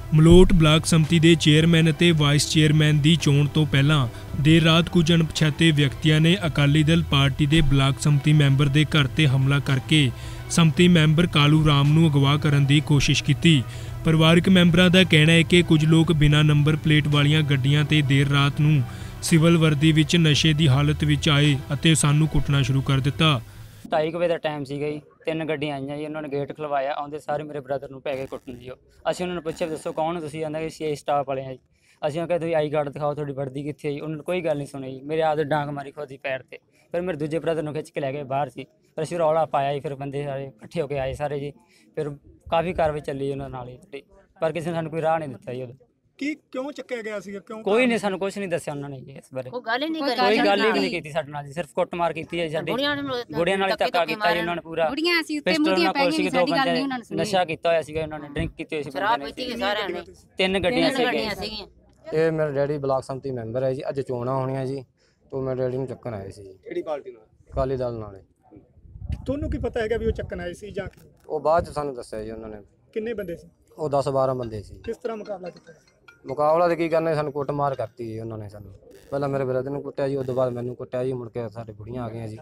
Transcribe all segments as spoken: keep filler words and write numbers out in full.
Malout block ਸੰਮਤੀ ਦੇ chairman ਅਤੇ vice chairman ਦੀ ਚੋਣ ਤੋਂ ਪਹਿਲਾਂ ਦੇਰ ਰਾਤ ਕੁਝ ਅਣਪਛਾਤੇ ਵਿਅਕਤੀਆਂ ਨੇ ਅਕਾਲੀ ਦਲ ਪਾਰਟੀ ਦੇ ਬਲਾਕ ਸੰਮਤੀ ਮੈਂਬਰ ਦੇ ਘਰ ਤੇ ਹਮਲਾ ਕਰਕੇ ਸੰਮਤੀ ਮੈਂਬਰ ਕਾਲੂ ਰਾਮ ਨੂੰ ਅਗਵਾ ਕਰਨ ਦੀ ਕੋਸ਼ਿਸ਼ ਕੀਤੀ। ਪਰਿਵਾਰਕ ਮੈਂਬਰਾਂ ਦਾ ਕਹਿਣਾ ਹੈ ਕਿ ਕੁਝ ਲੋਕ ਬਿਨਾਂ ਨੰਬਰ ਪਲੇਟ ਵਾਲੀਆਂ ਗੱਡੀਆਂ ਤੇ ਦੇਰ ਰਾਤ ਨੂੰ ਸਿਵਲ ਵਰਦੀ ਵਿੱਚ ਨਸ਼ੇ ਦੀ ਹਾਲਤ ਵਿੱਚ ਆਏ ਅਤੇ ਸਾਨੂੰ ਕੁੱਟਣਾ ਸ਼ੁਰੂ ਕਰ ਦਿੱਤਾ। ਢਾਈ ਵਜੇ ਦਾ ਟਾਈਮ ਸੀਗਾ ਜੀ। ਤਿੰਨ ਗੱਡੀਆਂ ਆਈਆਂ ਜੀ, ਉਹਨਾਂ ਨੇ ਗੇਟ ਖਲਵਾਇਆ। ਆਉਂਦੇ ਸਾਰੇ ਮੇਰੇ ਬ੍ਰਦਰ ਨੂੰ ਪੈ ਗਏ ਕੁੱਟਣ ਜੀ। ਅਸੀਂ ਉਹਨਾਂ ਨੂੰ ਪੁੱਛਿਆ ਦੱਸੋ ਕੌਣ ਹੋ ਤੁਸੀਂ? ਕਹਿੰਦਾ ਕਿ ਸੀ ਸਟਾਫ ਵਾਲੇ ਆ ਜੀ। ਅਸੀਂ ਕਹਿੰਦੇ ਤੁਸੀਂ ਆਈ ਕਾਰਡ ਦਿਖਾਓ, ਤੁਹਾਡੀ ਵਰਦੀ ਕਿੱਥੇ ਹੈ ਜੀ? ਉਹਨਾਂ ਨੇ ਕੋਈ ਗੱਲ ਨਹੀਂ ਸੁਣੀ ਜੀ। ਮੇਰੇ ਆਪ ਦੇ ਡਾਂਗ ਮਾਰੀ ਖੋਦੀ ਪੈਰ ਤੇ। ਫਿਰ ਮੇਰੇ ਦੂਜੇ ਬ੍ਰਦਰ ਨੂੰ ਖਿੱਚ ਕੇ ਲੈ ਗਏ ਬਾਹਰ ਸੀ। ਫਿਰ ਅਸੀਂ ਰੌਲਾ ਪਾਇਆ ਜੀ। ਫਿਰ ਬੰਦੇ ਸਾਰੇ ਇਕੱਠੇ ਹੋ ਕੇ ਆਏ ਸਾਰੇ ਜੀ। ਫਿਰ ਕਾਫੀ ਕਾਰਵਾਈ ਚੱਲੀ ਉਹਨਾਂ ਨਾਲ ਹੀ, ਪਰ ਕਿਸੇ ਨੇ ਸਾਨੂੰ ਕੋਈ ਰਾਹ ਨਹੀਂ ਦਿੱਤਾ ਜੀ। ਉਦੋਂ ਕੀ ਕਿਉਂ ਚੱਕਿਆ ਗਿਆ ਸੀਗਾ? ਕਿਉਂ? ਕੋਈ ਨਹੀਂ, ਸਾਨੂੰ ਕੁਝ ਨਹੀਂ ਦੱਸਿਆ ਉਹਨਾਂ ਨੇ ਜੀ ਇਸ ਬਾਰੇ। ਕੋਈ ਗੱਲ ਹੀ ਨਹੀਂ ਕਰੀ, ਕੋਈ ਗੱਲ ਹੀ ਨਹੀਂ ਕੀਤੀ ਸਾਡੇ ਨਾਲ ਜੀ। ਸਿਰਫ ਕੁੱਟਮਾਰ ਕੀਤੀ ਹੈ ਸਾਡੀ ਗੁੜੀਆਂ ਨਾਲ ਧੱਕਾ ਕੀਤਾ ਜੀ ਉਹਨਾਂ ਨੇ ਪੂਰਾ। ਗੁੜੀਆਂ ਅਸੀਂ ਉੱਤੇ ਪਿਸਟਲ ਮੁੱਦੀਆਂ ਨਾਲ ਪੈ ਕੋਲ ਗਈਆਂ, ਸੀ, ਦੋ ਸਾਡੀ ਗੱਲ ਬੰਦੇ ਨਹੀਂ ਉਹਨਾਂ ਨੇ ਸੁਣੀ। ਨਸ਼ਾ ਕੀਤਾ ਹੋਇਆ ਸੀਗਾ, ਉਹਨਾਂ ਨੇ ਡਰਿੰਕ ਕੀਤੀ ਹੋਈ ਸੀ, ਸ਼ਰਾਬ ਪੀਤੀ ਗਈ ਸਾਰਿਆਂ ਨੇ। ਤਿੰਨ ਗੱਡੀਆਂ ਗੱਡੀਆਂ ਸੀਗੀਆਂ। ਸੀਗੀਆਂ। ਇਹ ਮੇਰਾ ਡੈਡੀ ਬਲਾਕ ਸੰਮਤੀ ਮੈਂਬਰ ਹੈ ਜੀ। ਅੱਜ ਚੋਣਾਂ ਹੋਣੀਆਂ ਜੀ, ਤੋਂ ਮੇਰੇ ਡੈਡੀ ਨੂੰ ਚੱਕਣ ਆਏ ਸੀ ਜੀ। ਕਿਹੜੀ ਪਾਰਟੀ ਨਾਲ? ਅਕਾਲੀ ਦਲ ਨਾਲ। ਤੁਹਾਨੂੰ ਕੀ ਪਤਾ ਹੈਗਾ ਵੀ ਉਹ ਚੱਕਣ ਆਏ ਸੀ ਜਾਂ? ਉਹ ਬਾਅਦ ਚ ਸਾਨੂੰ ਦੱਸਿਆ ਜੀ ਉਹਨਾਂ ਨੇ। ਕਿੰਨੇ ਬੰਦੇ ਸੀ? ਉਹ ਦਸ ਬਾਰਾਂ ਬੰਦੇ ਸੀ। ਕਿਸ ਤਰ੍ਹਾਂ ਮੁਕਾਬਲਾ ਕੀਤਾ? ਮੁਕਾਬਲਾ ਤੇ ਕੀ ਕਰਨਾ, ਸਾਨੂੰ ਕੁੱਟਮਾਰ ਕਰਤੀ ਜੀ ਉਹਨਾਂ ਨੇ। ਸਾਨੂੰ ਪਹਿਲਾਂ ਮੇਰੇ ਬ੍ਰਦਰ ਨੂੰ ਕੁੱਟਿਆ ਜੀ, ਉਸ ਤੋਂ ਬਾਅਦ ਮੈਨੂੰ ਕੁੱਟਿਆ ਜੀ। ਮੁੜ ਕੇ ਸਾਡੇ ਬੁੜੀਆਂ ਆ ਗਈਆਂ ਜੀ।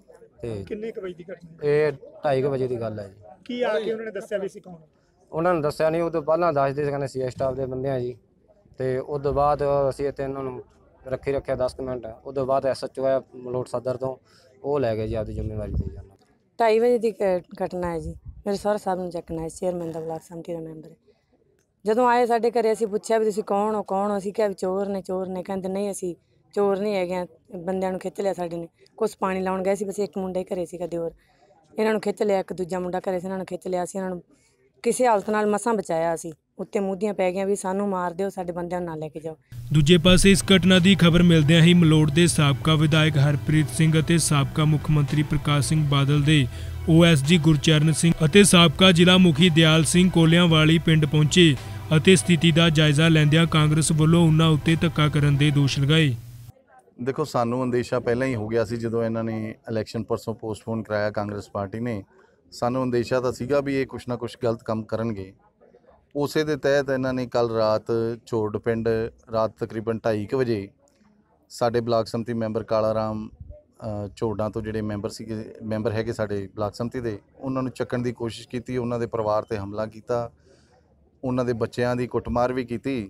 ਤੇ ਕਿੰਨੇ ਕੁ ਵਜੇ ਦੀ ਘਟਨਾ? ਇਹ ਢਾਈ ਕੁ ਵਜੇ ਦੀ ਗੱਲ ਹੈ ਜੀ। ਕੀ ਆ ਕੇ ਉਹਨਾਂ ਨੇ ਦੱਸਿਆ ਵੀ ਸੀ ਕੌਣ? ਉਹਨਾਂ ਨੇ ਦੱਸਿਆ ਨਹੀਂ, ਉਹ ਤੋਂ ਪਹਿਲਾਂ ਦੱਸਦੇ ਸੀ ਕਹਿੰਦੇ ਸੀ ਸਟਾਫ ਦੇ ਬੰਦੇ ਆ ਜੀ। ਤੇ ਉਸ ਤੋਂ ਬਾਅਦ ਅਸੀਂ ਇੱਥੇ ਇਹਨਾਂ ਨੂੰ ਰੱਖੀ ਰੱਖਿਆ ਦਸ ਕੁ ਮਿੰਟ। ਉਸ ਤੋਂ ਬਾਅਦ ਐਸ ਐਚ ਓ ਆਇਆ ਮਲੋਟ ਸਦਰ ਤੋਂ, ਉਹ ਲੈ ਗਏ ਜੀ ਆਪਦੀ ਜ਼ਿੰਮੇਵਾਰੀ ਤੇ ਜਾਣਾ। ਢਾਈ ਵਜੇ ਦੀ ਘਟਨਾ ਹੈ ਜੀ। ਮੇਰੇ ਸਹੁਰਾ ਸਾਹਿਬ ਨੂੰ ਚੱਕਣਾ ਹੈ, ਚੇਅਰਮੈਨ ਦਾ ਬਲਾਕ ਸੰਮਤੀ ਦਾ ਮੈਂਬਰ ਹੈ। ਜਦੋਂ ਆਏ ਸਾਡੇ ਘਰੇ ਅਸੀਂ ਪੁੱਛਿਆ ਵੀ ਤੁਸੀਂ ਕੌਣ ਹੋ ਕੌਣ ਹੋ? ਅਸੀਂ ਕਿਹਾ ਵੀ ਚੋਰ ਨੇ ਚੋਰ ਨੇ। ਕਹਿੰਦੇ ਨਹੀਂ ਅਸੀਂ ਚੋਰ ਨਹੀਂ ਹੈਗੇ। ਬੰਦਿਆਂ ਨੂੰ ਖਿੱਚ ਲਿਆ ਸਾਡੇ ਨੇ। ਕੁਛ ਪਾਣੀ ਲਾਉਣ ਗਏ ਸੀ, ਬਸ ਇੱਕ ਮੁੰਡਾ ਹੀ ਘਰੇ ਸੀਗਾ ਦਿਓਰ। ਇਹਨਾਂ ਨੂੰ ਖਿੱਚ ਲਿਆ। ਇੱਕ ਦੂਜਾ ਮੁੰਡਾ ਘਰੇ ਸੀ, ਇਹਨਾਂ ਨੂੰ ਖਿੱਚ ਲਿਆ ਸੀ। ਇਹਨਾਂ ਨੂੰ ਕਿਸੇ ਹਾਲਤ ਨਾਲ ਮਸਾਂ ਬਚਾਇਆ ਅਸੀਂ। ਉੱਤੇ ਮੂਧੀਆਂ ਪੈ ਗਈਆਂ ਵੀ ਸਾਨੂੰ ਮਾਰ ਦਿਓ, ਸਾਡੇ ਬੰਦਿਆਂ ਨੂੰ ਨਾ ਲੈ ਕੇ ਜਾਓ। ਦੂਜੇ ਪਾਸੇ ਇਸ ਘਟਨਾ ਦੀ ਖਬਰ ਮਿਲਦਿਆਂ ਹੀ ਮਲੋਟ ਦੇ ਸਾਬਕਾ ਵਿਧਾਇਕ ਹਰਪ੍ਰੀਤ ਸਿੰਘ ਅਤੇ ਸਾਬਕਾ ਮੁੱਖ ਮੰਤਰੀ ਪ੍ਰਕਾਸ਼ ਸਿੰਘ ਬਾਦਲ ਦੇ O S D Gurcharan Singh ਅਤੇ ਸਾਬਕਾ ਜ਼ਿਲ੍ਹਾ ਮੁਖੀ ਦਿਆਲ ਸਿੰਘ ਕੋਲਿਆਂਵਾਲੀ ਪਿੰਡ ਪਹੁੰਚੇ ਅਤੇ ਸਥਿਤੀ ਦਾ ਜਾਇਜ਼ਾ ਲੈਂਦਿਆਂ ਕਾਂਗਰਸ ਵੱਲੋਂ ਉਨ੍ਹਾਂ ਉੱਤੇ ਧੱਕਾ ਕਰਨ ਦੇ ਦੋਸ਼ ਲਗਾਏ। ਦੇਖੋ, ਸਾਨੂੰ ਅੰਦੇਸ਼ਾ ਪਹਿਲਾਂ ਹੀ ਹੋ ਗਿਆ ਸੀ ਜਦੋਂ ਇਹਨਾਂ ਨੇ ਇਲੈਕਸ਼ਨ ਪਰਸੋਂ ਪੋਸਟਪੋਨ ਕਰਾਇਆ ਕਾਂਗਰਸ ਪਾਰਟੀ ਨੇ। ਸਾਨੂੰ ਅੰਦੇਸ਼ਾ ਤਾਂ ਸੀਗਾ ਵੀ ਇਹ ਕੁਛ ਨਾ ਕੁਛ ਗਲਤ ਕੰਮ ਕਰਨਗੇ। ਉਸੇ ਦੇ ਤਹਿਤ ਇਹਨਾਂ ਨੇ ਕੱਲ੍ਹ ਰਾਤ ਝੋੜ ਪਿੰਡ ਰਾਤ ਤਕਰੀਬਨ ਢਾਈ ਕੁ ਵਜੇ ਸਾਡੇ ਬਲਾਕ ਸੰਮਤੀ ਮੈਂਬਰ ਕਾਲਾ ਰਾਮ ਝੋੜਾਂ ਤੋਂ ਜਿਹੜੇ ਮੈਂਬਰ ਸੀਗੇ ਮੈਂਬਰ ਹੈਗੇ ਸਾਡੇ ਬਲਾਕ ਸੰਮਤੀ ਦੇ, ਉਹਨਾਂ ਨੂੰ ਚੱਕਣ ਦੀ ਕੋਸ਼ਿਸ਼ ਕੀਤੀ। ਉਹਨਾਂ ਦੇ ਪਰਿਵਾਰ 'ਤੇ ਹਮਲਾ ਕੀਤਾ, ਉਹਨਾਂ ਦੇ ਬੱਚਿਆਂ ਦੀ ਕੁੱਟਮਾਰ ਵੀ ਕੀਤੀ।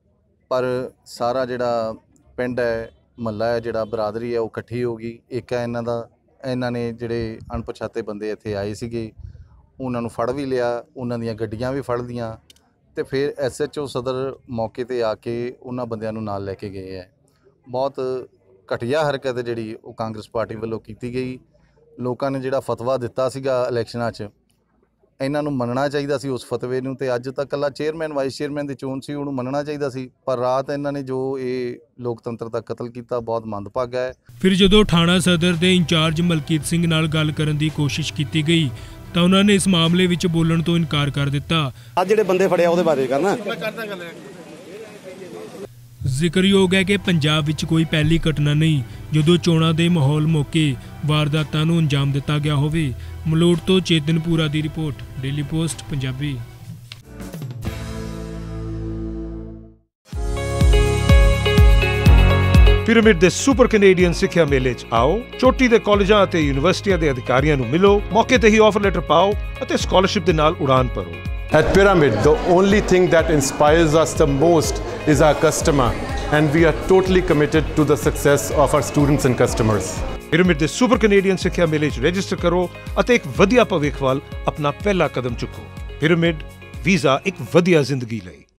ਪਰ ਸਾਰਾ ਜਿਹੜਾ ਪਿੰਡ ਹੈ, ਮਹੱਲਾ ਹੈ, ਜਿਹੜਾ ਬਰਾਦਰੀ ਹੈ, ਉਹ ਇਕੱਠੀ ਹੋ ਗਈ। ਇੱਕ ਹੈ ਇਹਨਾਂ ਦਾ, ਇਹਨਾਂ ਨੇ ਜਿਹੜੇ ਅਣਪਛਾਤੇ ਬੰਦੇ ਇੱਥੇ ਆਏ ਸੀਗੇ ਉਹਨਾਂ ਨੂੰ ਫੜ ਵੀ ਲਿਆ, ਉਹਨਾਂ ਦੀਆਂ ਗੱਡੀਆਂ ਵੀ ਫੜ ਲਈਆਂ। ਅਤੇ ਫਿਰ ਐਸ ਐਚ ਓ ਸਦਰ ਮੌਕੇ 'ਤੇ ਆ ਕੇ ਉਹਨਾਂ ਬੰਦਿਆਂ ਨੂੰ ਨਾਲ ਲੈ ਕੇ ਗਏ ਹੈ। ਬਹੁਤ ਘਟੀਆ ਹਰਕਤ ਜਿਹੜੀ ਉਹ ਕਾਂਗਰਸ ਪਾਰਟੀ ਵੱਲੋਂ ਕੀਤੀ ਗਈ। ਲੋਕਾਂ ਨੇ ਜਿਹੜਾ ਫਤਵਾ ਦਿੱਤਾ ਸੀਗਾ ਇਲੈਕਸ਼ਨਾਂ 'ਚ, ਇਹਨਾਂ ਨੂੰ ਮੰਨਣਾ ਚਾਹੀਦਾ ਸੀ ਉਸ ਫਤਵੇ ਨੂੰ। ਤੇ ਅੱਜ ਤੱਕ ਇਕੱਲਾ ਚੇਅਰਮੈਨ ਵਾਈਸ ਚੇਅਰਮੈਨ ਦੀ ਚੋਣ ਸੀ, ਉਹਨੂੰ ਮੰਨਣਾ ਚਾਹੀਦਾ ਸੀ। ਪਰ ਰਾਤ ਇਹਨਾਂ ਨੇ ਜੋ ਇਹ ਲੋਕਤੰਤਰ ਦਾ ਕਤਲ ਕੀਤਾ, ਬਹੁਤ ਮੰਦਭਾਗਾ ਹੈ। ਫਿਰ ਜਦੋਂ ਥਾਣਾ ਸਦਰ ਦੇ ਇੰਚਾਰਜ ਮਲਕੀਤ ਸਿੰਘ ਨਾਲ ਗੱਲ ਕਰਨ ਦੀ ਕੋਸ਼ਿਸ਼ ਕੀਤੀ ਗਈ ਤਾਂ ਉਹਨਾਂ ਨੇ ਇਸ ਮਾਮਲੇ ਵਿੱਚ ਬੋਲਣ ਤੋਂ ਇਨਕਾਰ ਕਰ ਦਿੱਤਾ। ਅੱਜ ਜਿਹੜੇ ਬੰਦੇ ਫੜਿਆ ਉਹਦੇ ਬਾਰੇ ਕਰਨਾ। ਜ਼ਿਕਰਯੋਗ ਹੈ ਕਿ ਪੰਜਾਬ ਵਿੱਚ ਕੋਈ ਪਹਿਲੀ ਘਟਨਾ ਨਹੀਂ ਜਦੋਂ ਚੋਣਾਂ ਦੇ ਮਾਹੌਲ ਮੌਕੇ ਵਾਰਦਾਤਾਂ ਨੂੰ ਅੰਜਾਮ ਦਿੱਤਾ ਗਿਆ ਹੋਵੇ। ਮਲੋਟ ਤੋਂ ਚੇਤਨਪੁਰਾ ਦੀ report, Daily Post Punjabi. Pyramid ਦੇ ਸੁਪਰ ਕੈਨੇਡੀਅਨ ਸਿੱਖਿਆ ਮੇਲੇ 'ਚ ਆਓ। ਚੋਟੀ ਦੇ ਕਾਲਜਾਂ ਅਤੇ ਯੂਨੀਵਰਸਿਟੀਆਂ ਦੇ ਅਧਿਕਾਰੀਆਂ ਨੂੰ ਮਿਲੋ। ਮੌਕੇ ਤੇ ਹੀ ਆਫਰ ਲੈਟਰ ਪਾਓ ਅਤੇ ਸਕਾਲਰਸ਼ਿਪ ਦੇ ਨਾਲ ਉਡਾਨ ਭਰੋ। At Pyramid, the only thing that inspires us the most is our customer, and we are totally committed to the success of our students and customers. Pyramid ਦੇ ਸੁਪਰ ਕੈਨੇਡੀਅਨ ਸਿੱਖਿਆ ਮੇਲੇ 'ਚ register ਕਰੋ ਅਤੇ ਇੱਕ ਵਧੀਆ ਭਵਿੱਖ ਵੱਲ ਆਪਣਾ ਪਹਿਲਾ ਕਦਮ ਚੁੱਕੋ। ਪਿਰਾਮਿਡ ਵੀਜ਼ਾ ਇੱਕ ਵਧੀਆ ਜ਼ਿੰਦਗੀ ਲਈ।